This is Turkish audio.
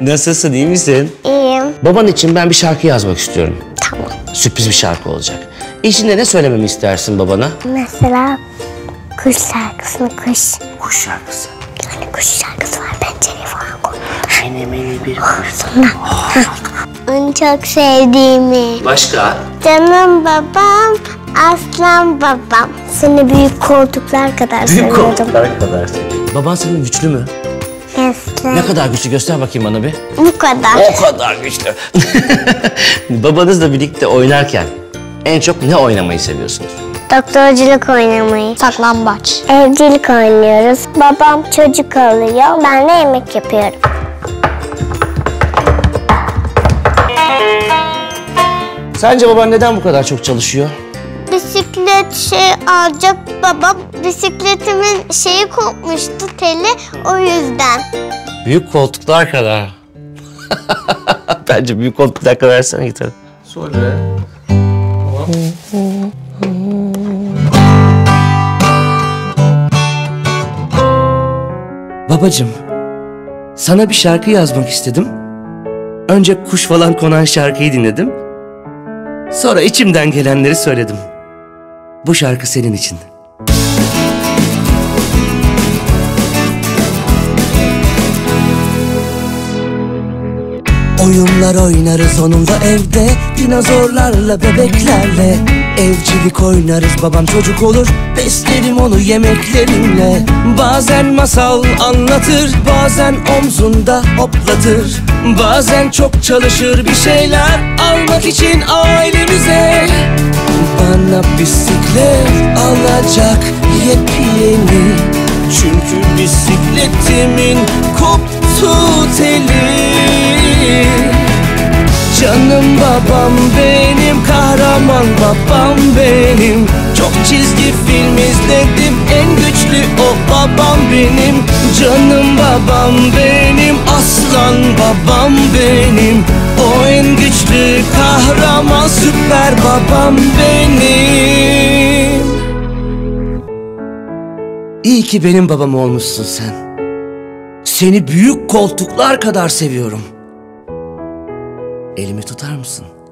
Nasılsın, iyi misin? İyiyim. Baban için ben bir şarkı yazmak istiyorum. Tamam. Sürpriz bir şarkı olacak. İçinde ne söylememi istersin babana? Mesela kuş şarkısını kuş. Kuş şarkısı. Yani kuş şarkısı var, pencereye falan koy. Mini bir kuş. Sonra. Onu çok sevdiğimi. Başka? Canım babam, aslan babam. Seni büyük koltuklar kadar seviyorum. Büyük koltuklar kadar seviyorum. Baban senin güçlü mü? Aslan. Ne kadar güçlü? Göster bakayım bana bir. Bu kadar. O kadar güçlü. Babanızla birlikte oynarken en çok ne oynamayı seviyorsunuz? Doktorculuk oynamayı. Saklambaç. Evcilik oynuyoruz. Babam çocuk alıyor, ben de yemek yapıyorum. Sence baban neden bu kadar çok çalışıyor? Bisiklet alacak babam. Bisikletimin kopmuştu, teli, o yüzden. Büyük koltuklar kadar. Bence büyük koltuklar kadar versene gitarı. Sonra. Babacığım, sana bir şarkı yazmak istedim. Önce kuş falan konan şarkıyı dinledim. Sonra içimden gelenleri söyledim. Bu şarkı senin için. Oyunlar oynarız onunla evde, dinozorlarla, bebeklerle. Evcilik oynarız, babam çocuk olur, beslerim onu yemeklerimle. Bazen masal anlatır, bazen omzunda hoplatır. Bazen çok çalışır bir şeyler almak için ailemize. Bana bisiklet alacak yepyeni, çünkü bisikletimin koptu teli. Canım babam benim, kahraman babam benim. Çok çizgi film izledim, en güçlü o babam benim. Canım babam benim, aslan babam benim. O en güçlü kahraman, süper babam benim. İyi ki benim babam olmuşsun sen. Seni büyük koltuklar kadar seviyorum. Elimi tutar mısın?